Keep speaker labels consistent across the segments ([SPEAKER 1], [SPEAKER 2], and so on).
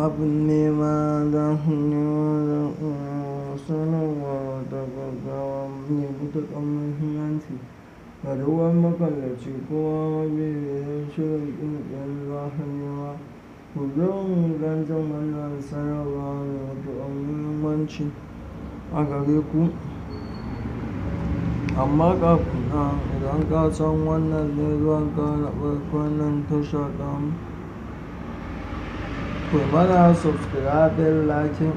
[SPEAKER 1] zafin nema da hannu da sanarwa da gaggawa ne matuƙar muhimmanci ga ruwan makallaci kuma mabiyin shirin ƙungiyar zafin nema. Ku zo mu don jin wannan sanarwa mai matuƙar muhimmanci a gare ku. Amma kafin nan, idan ka san wannan ne zuwanka na farkon nan tasha ɗin, ku mana subscribe, like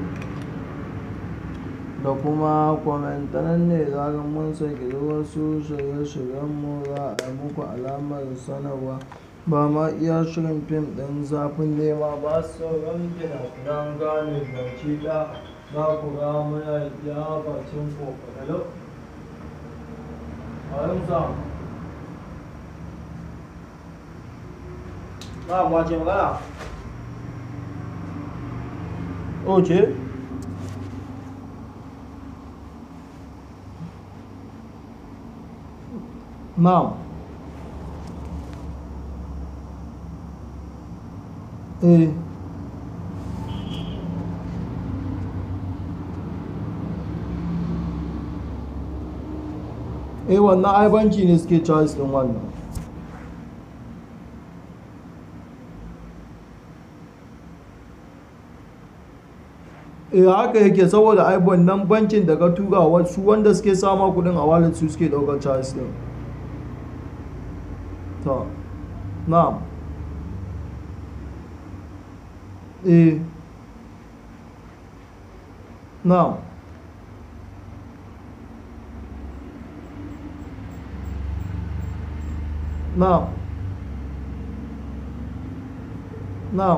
[SPEAKER 1] da kuma comment. Nan ne zarar mun saki wasu shirye-shiryenmu za a yi muku alamar sanarwa. Ba ma iya shirin fim ɗin zafin nema ba, sauran fina-finan gane baki ɗaya za ku ga muna iya bakin ƙoƙari. Na kwace magana? Ok. Now. Wannan ai banki ne suke charge ɗin wannan. Haka yake, saboda ai wannan bankin da ka tura wasu wanda suke sama kuɗin a wallet su suke ɗaukar charge ɗin. To, na'am. Na'am. Na'am. Na'am.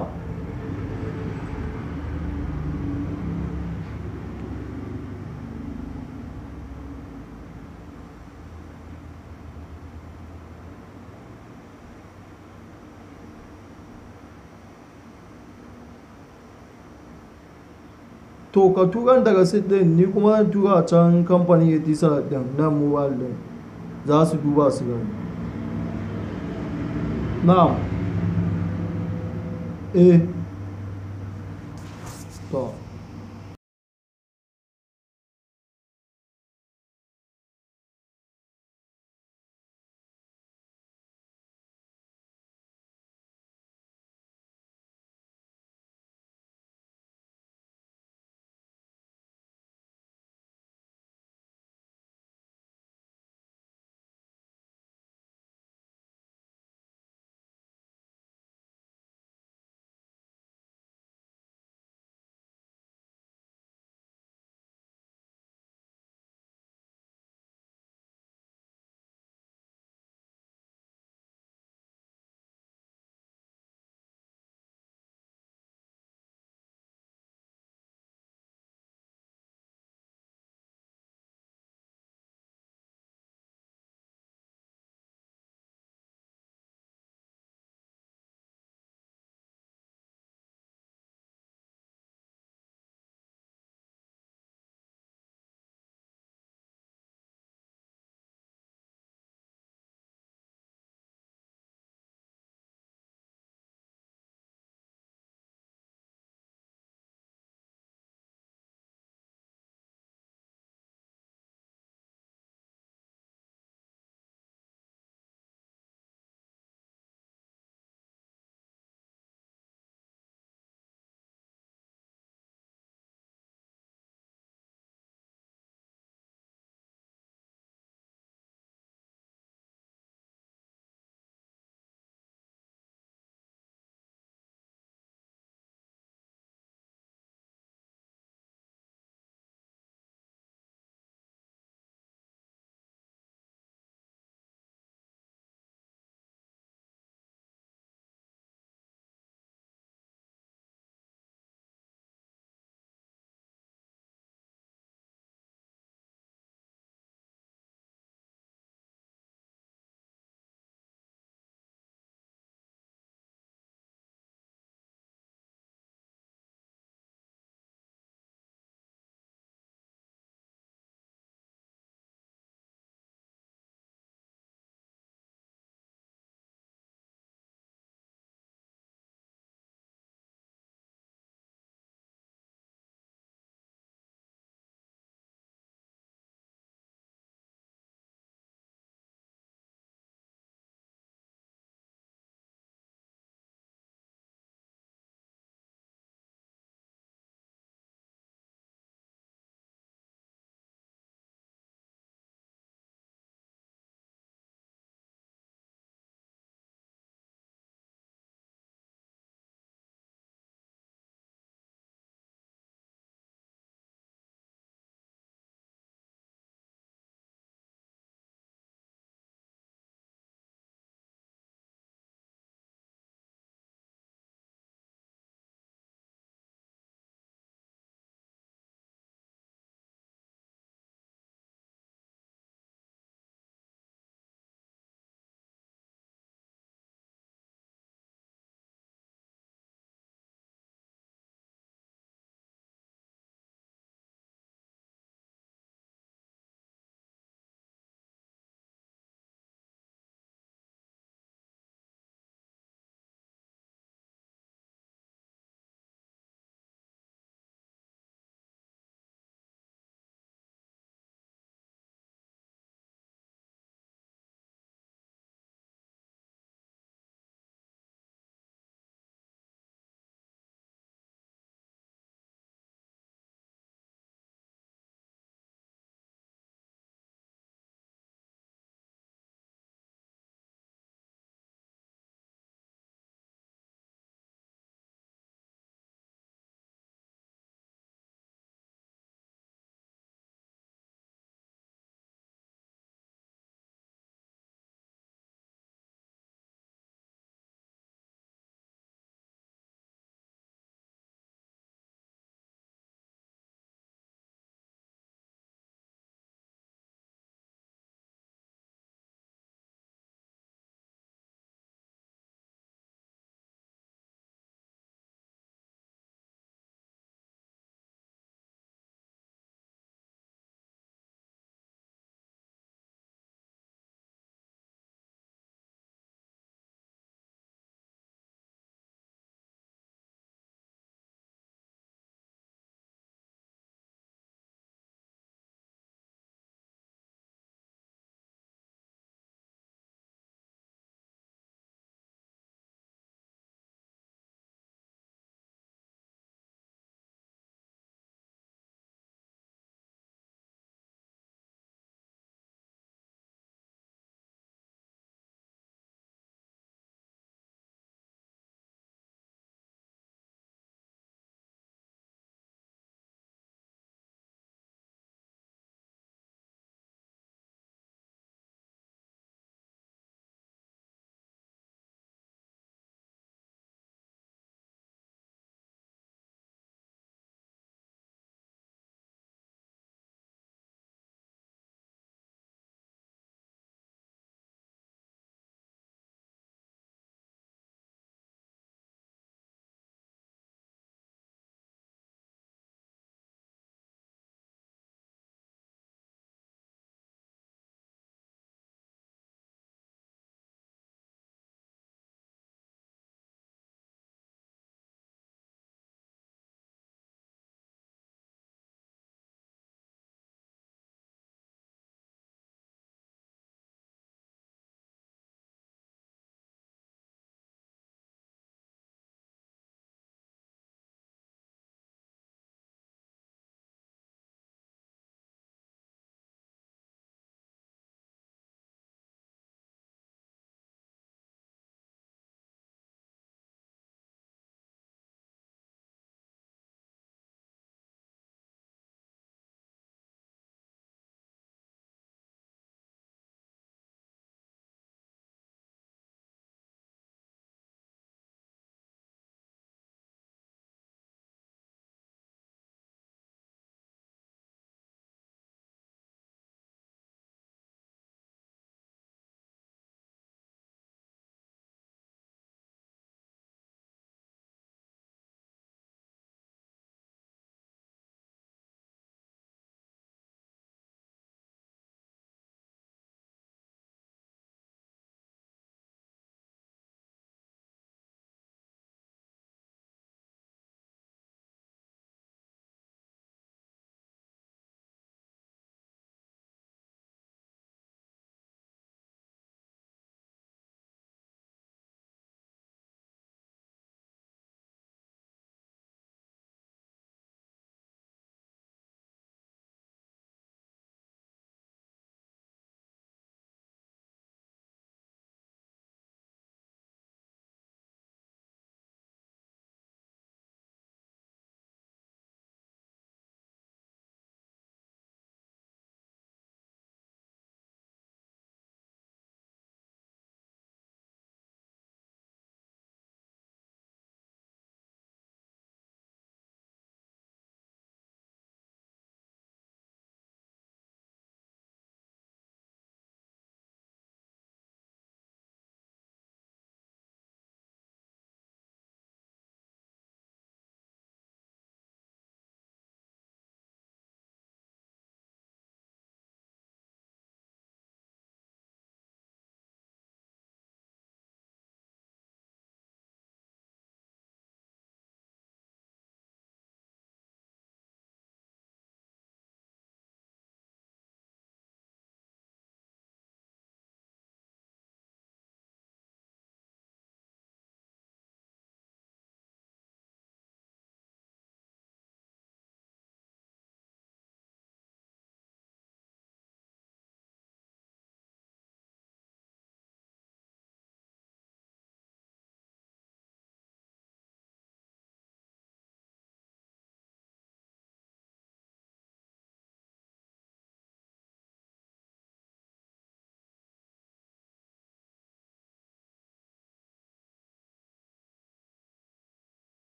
[SPEAKER 1] To ka tura daga sit ɗin, ni kuma zan tura can kamfanin Etisalat ɗin nan mobile ɗin za su duba su gani. Na'am. To.